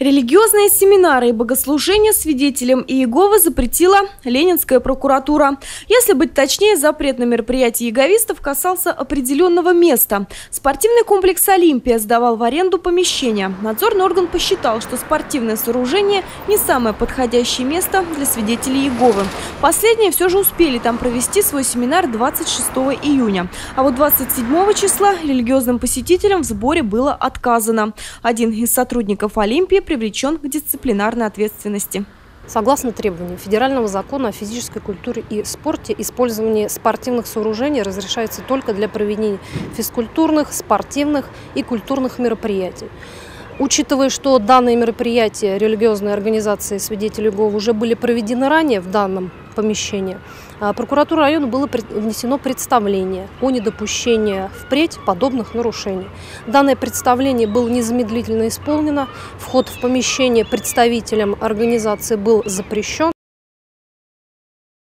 Религиозные семинары и богослужения свидетелям Иеговы запретила Ленинская прокуратура. Если быть точнее, запрет на мероприятия иеговистов касался определенного места. Спортивный комплекс «Олимпия» сдавал в аренду помещения. Надзорный орган посчитал, что спортивное сооружение не самое подходящее место для свидетелей Иеговы. Последние все же успели там провести свой семинар 26 июня. А вот 27 числа религиозным посетителям в сборе было отказано. Один из сотрудников «Олимпии» привлечен к дисциплинарной ответственности. Согласно требованиям Федерального закона о физической культуре и спорте, использование спортивных сооружений разрешается только для проведения физкультурных, спортивных и культурных мероприятий. Учитывая, что данные мероприятия религиозной организации свидетелей Иеговы уже были проведены ранее в данном помещении, прокуратуре района было внесено представление о недопущении впредь подобных нарушений. Данное представление было незамедлительно исполнено. Вход в помещение представителям организации был запрещен.